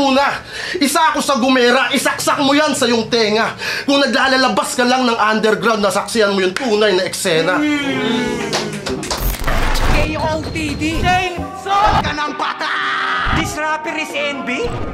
muna. Isa ako sa gumera, isaksak mo yan sa iyong tenga. Kung naglalabas ka lang ng underground, nasaksihan mo yung tunay na eksena. KOTD Chainsaw ka ng bata! This rapper is NB?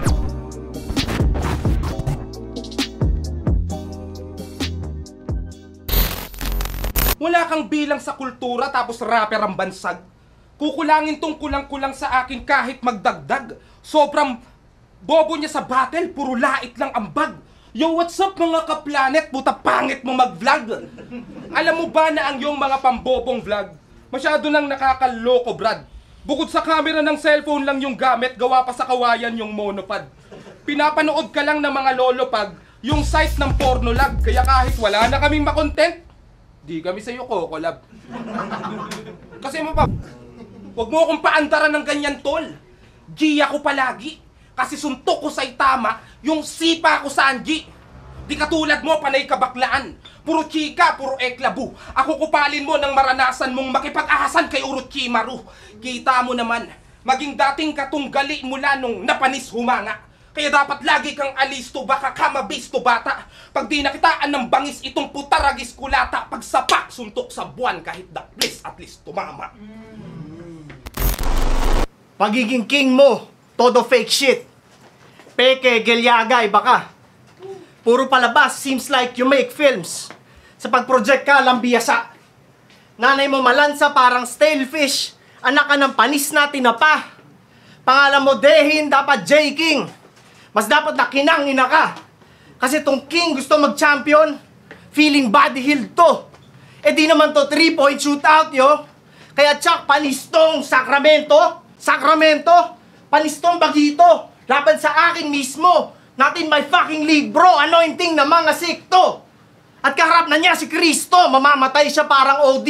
Wala kang bilang sa kultura tapos rapper ang bansag. Kukulangin tong kulang-kulang sa akin kahit magdagdag. Sobrang bobo niya sa battle, puro lait lang ang bag. Yo, what's up mga ka-planet? Puta pangit mo mag-vlog. Alam mo ba na ang yung mga pambobong vlog, masyado nang nakakaloko, Brad. Bukod sa camera ng cellphone lang yung gamit, gawa pa sa kawayan yung monopod. Pinapanood ka lang ng mga lolopag, yung site ng pornolag, kaya kahit wala na kaming makontent, di kami sa'yo kokolab. Kasi mo pa, huwag mo akong paandaran ng ganyan, tol. G ako palagi. Kasi suntok ko sa'y tama, yung sipa ko sa Angie. Di katulad mo, panay kabaklaan. Puro chika, puro eklabu. Ako kupalin mo nang maranasan mong makipag-ahasan kay Orochimaru. Kita mo naman, maging dating katunggali mula nung napanis humanga. Kaya dapat lagi kang alisto, baka ka mabisto bata. Pag di nakitaan ng bangis itong putaragis kulata, pag sapak suntok sa buwan kahit please at least tumama. Pagiging king mo, todo fake shit. Peke, gelyaga, iba ka. Puro palabas, seems like you make films. Sa pag-project ka, lambiyasa. Nanay mo malansa parang stale fish. Anak ka ng panis na tinapa. Pangalan mo Dehin, dapat J. King. Mas dapat na kinang ina ka. Kasi tong king gusto mag-champion, feeling body healed to. Eh di naman to 3-point shootout, yo. Kaya tsak, panistong Sacramento. Sacramento, panistong Bagito. Laban sa akin mismo. Natin my fucking league, bro. Anointing na mga sikto. At kaharap na niya si Kristo. Mamamatay siya parang OD.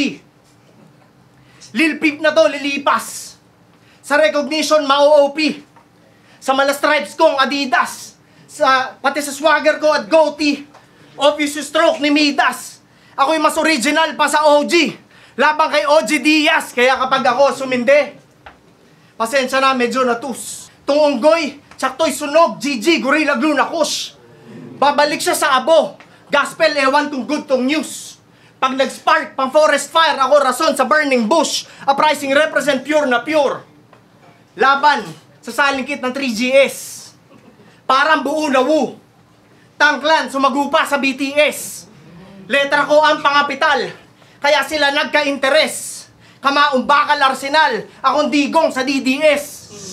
Lil Peep na to, lilipas. Sa recognition, ma-OOP. Sa mala stripes kong Adidas. Pati sa swagger ko at goatee. Obvious yung stroke ni Midas. Ako'y mas original pa sa OG. Labang kay OG Diaz. Kaya kapag ako suminde, pasensya na, medyo natus. Tung unggoy, sakto'y sunog, GG, Gorilla Glue na kush. Babalik siya sa abo. Gospel, ewan tong good tong news. Pag nag-spark, pang forest fire, ako rason sa burning bush. Uprising represent pure na pure. Laban sa salingkit ng 3GS. Parang buo na wu. Tangklan, sumagupa sa BTS. Letra ko ang pangapital. Kaya sila nagka-interes. Kamaong bakal arsenal. Akong digong sa DDS.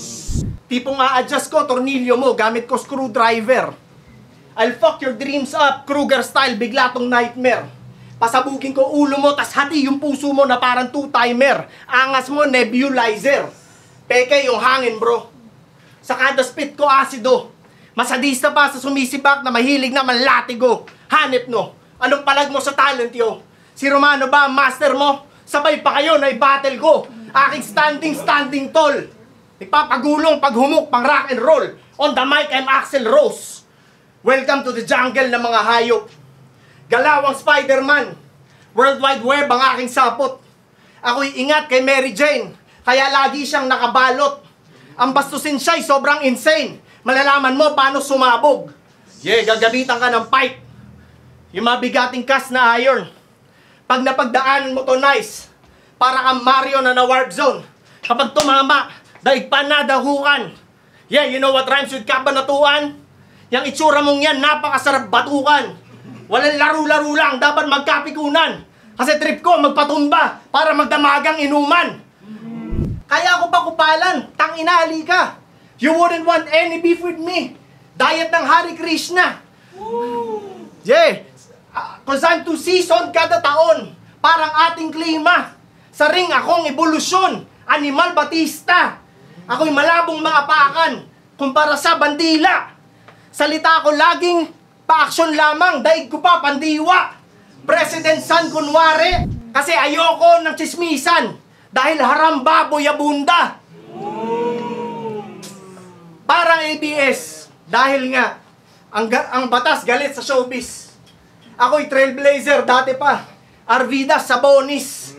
Tipong a-adjust ko, tornilyo mo, gamit ko screwdriver. I'll fuck your dreams up, Kruger style, bigla tong nightmare. Pasabukin ko ulo mo, tas hati yung puso mo na parang two-timer. Angas mo, nebulizer. Peke yung hangin, bro. Sa kada spit ko, asido. Masadista pa sa sumisibak na mahilig na manlatigo. Hanip no, anong palag mo sa talent yo? Si Romano ba ang master mo? Sabay pa kayo na i-battle ko. Aking standing tall. Ipapagulong pag humuk pang rock and roll. On the mic, I'm Axl Rose. Welcome to the jungle ng mga hayop. Galawang Spider-Man. World Wide Web ang aking sapot. Ako'y ingat kay Mary Jane. Kaya lagi siyang nakabalot. Ang bastusin siya'y sobrang insane. Malalaman mo paano sumabog. Yeah, gagamitan ka ng pipe. Yung mabigating cast na iron. Pag napagdaanan mo to nice. Para kang Mario na warp zone. Kapag tumama, daig pa na dahukan. Yeah, you know what rhymes with kabanatuan? Yang itsura mong yan, napakasarap batukan. Walang laro-laro lang, dapat magkapikunan. Kasi trip ko, magpatumba para magdamagang inuman. Kaya ako pa kupalan, tang-inali ka. You wouldn't want any beef with me. Diet ng Hare Krishna. Yeah, cause I'm two season kada taon. Parang ating klima. Sa ring akong ebolusyon. Animal Batista. Ako'y malabong mga pakan kumpara sa bandila. Salita ko laging pa-action lamang. Daig ko pa pandiwa. President San kunwari. Kasi ayoko ng chismisan. Dahil haram baboy abunda. Parang ABS. Dahil nga ang batas galit sa showbiz. Ako'y trailblazer dati pa. Arvidas Sabonis.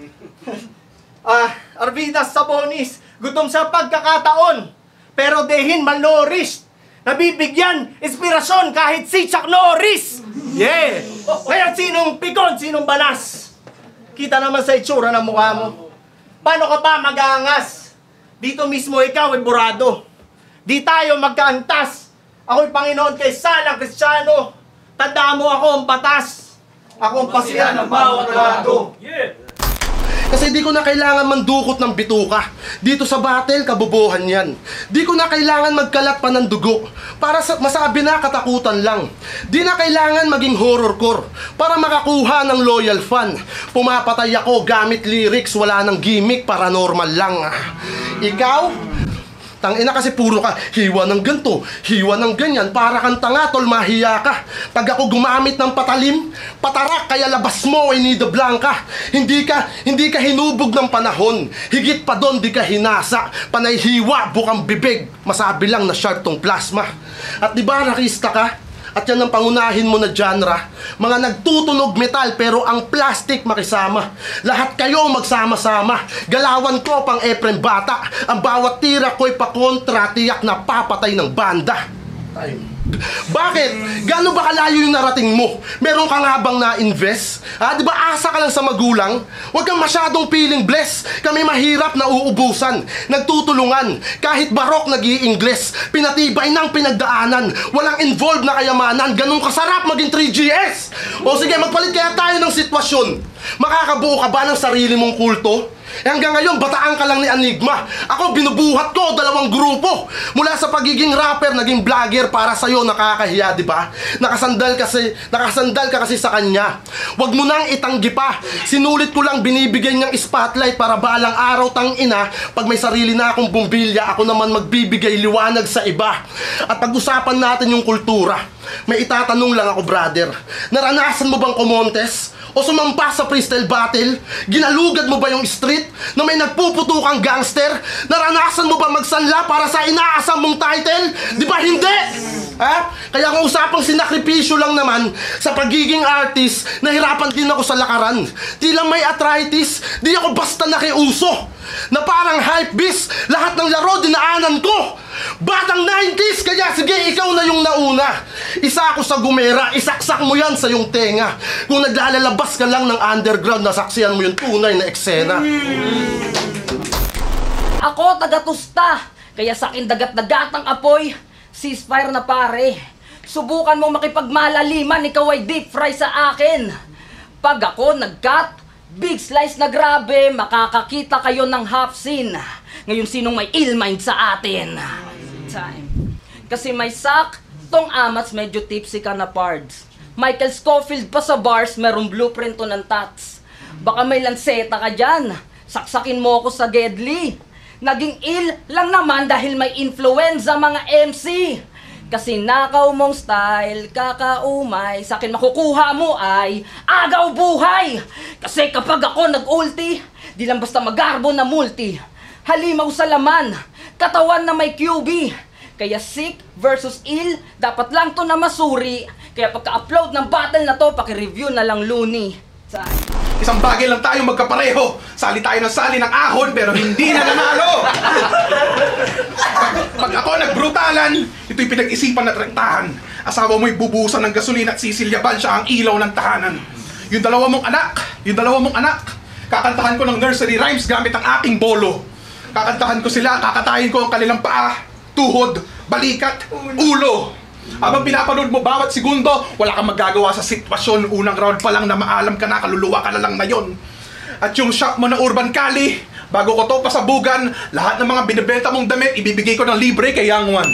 Arvidas Sabonis. Gutom sa pagkakataon. Pero dehin malnourished. Nabibigyan inspirasyon kahit si Chuck Norris! Yeah! Ngayon, sinong pikon, sinong banas? Kita naman sa itsura ng mukha mo. Paano ka pa mag-aangas? Dito mismo ikaw ay burado. Di tayo magkaantas. Ako'y Panginoon kay salang Kristiyano. Tandaan mo ako ang batas. Ako ang pasiyan ng bawat lado. Yeah! Kasi di ko na kailangan mandukot ng bituka. Dito sa battle, kabobohan yan. Di ko na kailangan magkalat pa ng dugo para masabi na katakutan lang. Di na kailangan maging horrorcore para makakuha ng loyal fan. Pumapatay ako gamit lyrics, wala nang gimmick, paranormal lang. Ikaw? Tangina kasi puro ka, hiwa ng ganto, hiwa ng ganyan, para kang tanga, tol, mahiya ka. Pag ako gumamit ng patalim, patarak, kaya labas mo ay nida blanca. Hindi ka hinubog ng panahon, higit pa doon di ka hinasa. Panay hiwa, bukang bibig, masabi lang na sharp tong plasma. At di ba rakista ka? At yan ang pangunahin mo na genre. Mga nagtutunog metal pero ang plastic makisama. Lahat kayo magsama-sama. Galawan ko pang Efrem Bata. Ang bawat tira ko'y pakontra, tiyak na papatay ng banda. Time. Bakit? Gaano ba kalayo yung narating mo? Meron ka nga bang na-invest? Di ba asa ka lang sa magulang? Huwag kang masyadong feeling blessed. Kami mahirap na uubusan. Nagtutulungan. Kahit barok nag-i-Ingles. Pinatibay ng pinagdaanan. Walang involved na kayamanan. Ganun kasarap maging 3GS. O sige, magpalit kaya tayo ng sitwasyon. Makakabuo ka ba ng sarili mong kulto? Hanggang ngayon, bataan ka lang ni Enigma. Ako, binubuhat ko 2 grupo. Mula sa pagiging rapper, naging vlogger, para sa'yo nakakahiya, di ba? Nakasandal ka kasi sa kanya. Huwag mo nang itanggi pa. Sinulit ko lang binibigyan niyang spotlight para balang araw tang ina. Pag may sarili na akong bumbilya, ako naman magbibigay liwanag sa iba. At pag-usapan natin yung kultura. May itatanong lang ako, brother. Naranasan mo bang kumontes? O sumampa sa freestyle battle? Ginalugad mo ba yung street na may nagpuputukang gangster? Naranasan mo ba magsanla para sa inaasam mong title? Di ba hindi? Kaya kung usapang sinakripisyo lang naman sa pagiging artist, nahirapan din ako sa lakaran. Di lang may arthritis, di ako basta nakiuso. Na parang hype beast, lahat ng laro dinaanan ko. Batang 90s, kaya sige, ikaw na yung nauna. Isa ako sa gumera, isaksak mo yan sa yung tenga. Kung naglalabas ka lang ng underground, nasaksihan mo yung tunay na eksena. Ako, taga-tusta, kaya sa akin dagat-dagat ang apoy. Ceasefire na pare. Subukan mong makipagmalaliman, ikaw ay deep fry sa akin. Pag ako nag-cut, big slice na grabe, makakakita kayo ng half scene. Ngayon, sinong may ill mind sa atin? Time. Kasi may sak, tong amats medyo tipsy ka na pards. Michael Scofield pa sa bars, merong blueprint to ng tats. Baka may lanseta ka dyan, saksakin mo ako sa Gedli. Naging ill lang naman dahil may influenza mga MC. Kasi nakaw mong style, kakaumay, sa akin makukuha mo ay agaw buhay. Kasi kapag ako nag-ulti, di lang basta magarbo na multi. Halimaw sa laman, katawan na may QB. Kaya sick versus ill, dapat lang to na masuri. Kaya pagka-upload ng battle na to, paki-review na lang Looney. Isang bagay lang tayo magkapareho. Sali tayo ng sali ng ahon pero hindi na nanalo. Pag ako nagbrutalan, ito'y pinag-isipan na trektahan. Asawa mo'y bubusan ng gasolina at sisilyaban siya ang ilaw ng tahanan. Yung dalawa mong anak, kakantahan ko ng nursery rhymes gamit ang aking bolo. Kakantahan ko sila, kakatayin ko ang kanilang paa, tuhod, balikat, ulo. Habang pinapanood mo bawat segundo, wala kang magagawa sa sitwasyon. Unang round pa lang na maalam ka na, kaluluwa ka na lang na yon. At yung shop mo na Urban Cali, bago ko to pasabugan, lahat ng mga binibenta mong damit, ibibigay ko ng libre kay Young One.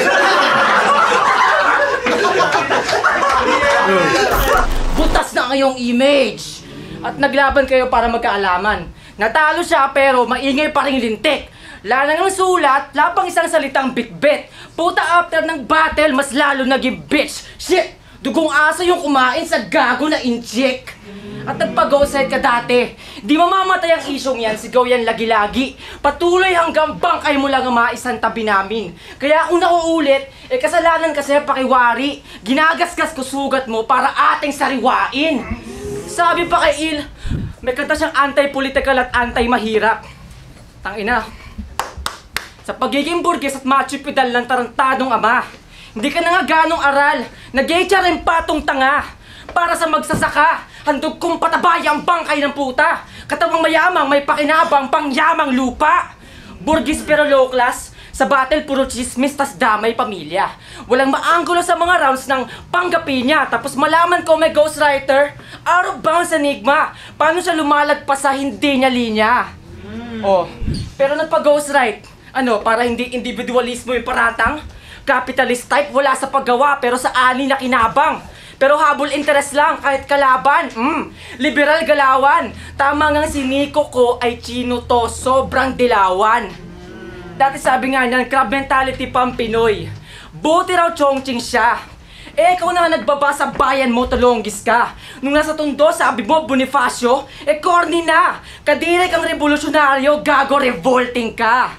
Butas na ngayong image. At naglaban kayo para magkaalaman. Natalo siya pero maingay pa rin lintik. Lanang ang sulat, lapang isang salitang bitbit. Puta after ng battle, mas lalo naging bitch. Shit! Dugong aso yung kumain sa gago na inject. At nagpag-go-side ka dati. Di mamamatay ang isyong yan, sigaw yan lagi-lagi. Patuloy hanggang bangkay mo lang ang maisang tabi namin. Kaya kung nauulit, kasalanan kasi pakiwari. Ginagasgas ko sugat mo para ating sariwain. Sabi pa kay Il, may kanta siyang anti-political at anti-mahirap. Tangina. Sa pagiging burgess at macho pedal ng tarantadong ama, Hindi ka na nga ganong aral. Nag-HRM patong tanga. Para sa magsasaka, handog kong patabay ang bangkay ng puta. Katawang mayamang, may pakinabang, pangyamang lupa. Burgis pero low class. Sa battle, puro chismis, tas damay pamilya. Walang maanggulo sa mga rounds ng panggapi niya. Tapos malaman ko may ghostwriter. Out of bounds enigma. Paano siya lumalagpas sa hindi niya linya? Oh, pero nagpa-ghostwrite. Ano, para hindi individualismo yung paratang? Capitalist type, wala sa paggawa, pero sa ani na kinabang. Pero habol interest lang, kahit kalaban. Liberal galawan. Tama nga si Nico ko ay chino to, sobrang dilawan. Dati sabi nga niyan, crab mentality pang Pinoy. Buti raw chongching siya. Ikaw na nagbaba sa bayan mo, talonggis ka. Nung nasa Tondo, sabi mo, Bonifacio, corny na. Kadiri kang revolusyonaryo, gago, revolting ka.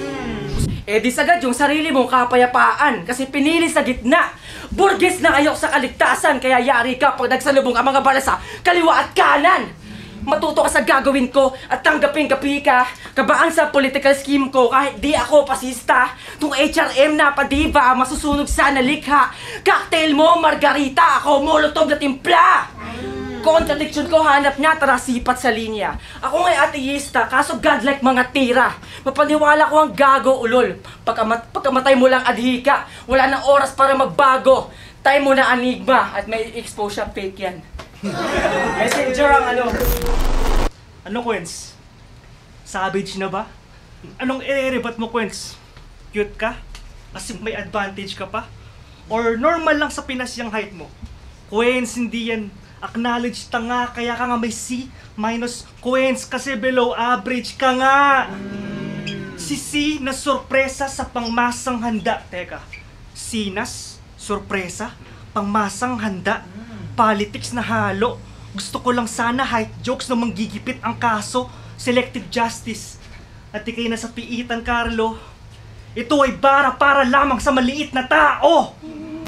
Di sagad yung sarili mong kapayapaan kasi pinili sa gitna. Burgis na ayok sa kaligtasan, kaya yari ka pag nagsalubong ang mga bala sa kaliwa at kanan. Matuto ka sa gagawin ko at tanggapin kapi ka. Kabaan sa political scheme ko kahit di ako pasista. Tung HRM na padiba, masusunog sa nalikha. Cocktail mo, margarita, ako molotov na timpla. Contradiction ko, hanap niya, tara sipat sa linya. Ako nga'y ateista, kaso godlike mga tira. Mapaniwala ko ang gago ulol. Pagkamatay mo lang adhika, wala nang oras para magbago. Time mo na enigma at may expose siya fake yan. Messenger ang ano. Ano, Quenz? Savage na ba? Anong i-rebat mo, Quenz? Cute ka? As if may advantage ka pa? Or normal lang sa Pinas yung height mo? Quenz, hindi yan. Acknowledge tanga, kaya ka nga may C minus. Quenz, kasi below average ka nga. Si C na sorpresa sa pangmasang handa. Teka, Sinas, sorpresa, pangmasang handa. Politics na halo. Gusto ko lang sana height jokes na manggigipit ang kaso. Selective justice. At ikay na sa piitan, Carlo. Ito ay para lamang sa maliit na tao.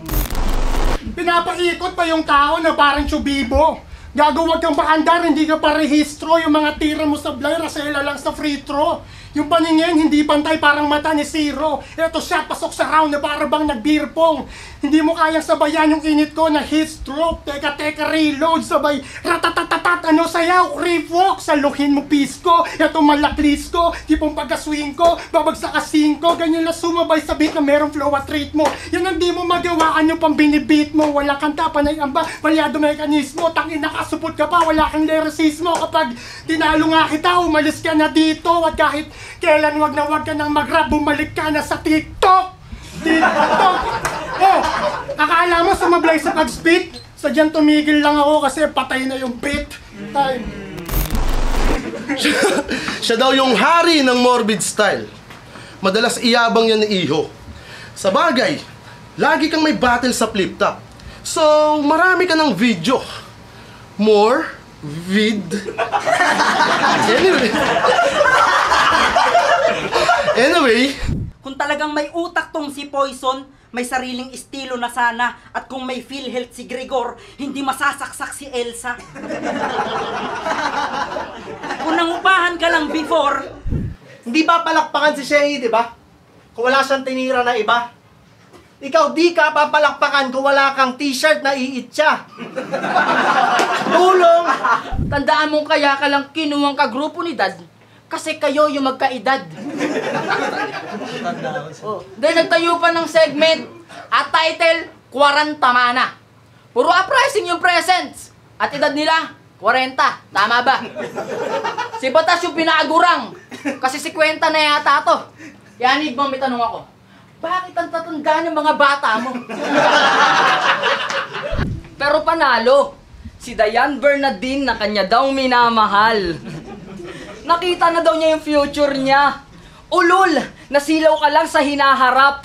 Pinapaikot pa yung tao na parang tsubibo. Gago, wag kang paandar, hindi ka parehistro. Yung mga tira mo sa blay, rasela lang sa free throw. Yung paningin, hindi pantay, parang mata ni Zero. Eto siya, pasok sa round na para bang nag-beer-pong. Hindi mo kayang sabayan yung init ko na heat stroke. Teka, reload, sabay ratatatatat, ano sayaw, reef walk. Saluhin mo pisko, eto malaklis ko. Tipong pagka-swing ko, babagsak ka 5. Ganyan lang sumabay sa beat na merong flow at rate mo. Yan ang di mo magawaan yung pambinibit mo. Wala kang tapanay amba, valyado mekanismo. Tangin nakasupot ka pa, wala kang lyricismo. Kapag tinalo nga kita, umalis ka na dito. At kahit kailan wag ka nang mag-rap, bumalik ka na sa TikTok! TikTok! Oh, akala mo sumablay sa pag-spit? Sadyang tumigil lang ako kasi patay na yung beat. Ay. Siya daw yung hari ng morbid style. Madalas iyabang yan ni Iho. Sa bagay, lagi kang may battle sa flip top. So, marami ka ng video. More Anyway, Kung talagang may utak tong si Poison, may sariling estilo na sana. At kung may PhilHealth si Gregor, hindi masasaksak si Elsa. Kung nangupahan ka lang before, Hindi ba palakpakan si Shay, di ba? Kung wala siyang tinira na iba. Ikaw di ka papalakpakan kung wala kang t-shirt na iitsa. Tulong! Tandaan mong kaya ka lang kinuwang kagrupo ni Dad kasi kayo yung magkaedad. Dahil nagtayo pa ng segment at title, 40 Mana. Puro uprising yung presents at edad nila, 40. Tama ba? Si Batas yung pinaagurang kasi 50 na yata to. Yanig mo, may tanong ako. Bakit ang tatanda ng mga bata mo? Pero panalo, si Diane Bernardine na kanya daw minamahal. Nakita na daw niya yung future niya. Ulol, nasilaw ka lang sa hinaharap.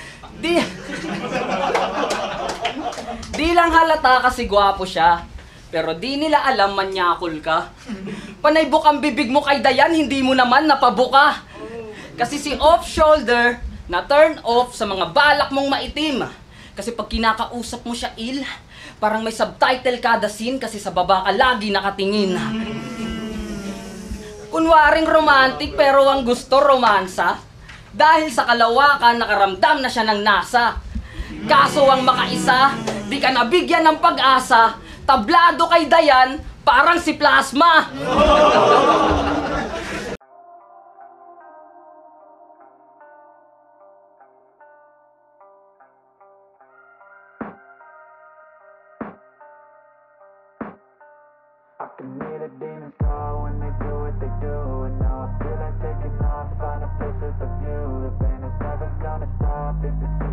Di lang halata kasi gwapo siya. Pero di nila alam manyakol ka. Panaybok ang bibig mo kay Diane, hindi mo naman napabuka. Kasi si off-shoulder na turn off sa mga balak mong maitim. Kasi pag kinakausap mo siya parang may subtitle kada scene kasi sa baba ka lagi nakatingin. Kunwaring romantic pero ang gusto romansa. Dahil sa kalawakan nakaramdam na siya ng nasa. Kaso ang makaisa, di ka nabigyan ng pag-asa. Tablado kay Dayan, parang si Plasma. I can hear the demons call when they do what they do. And now I feel like taking off, find a place with a view. The pain is never gonna stop if it's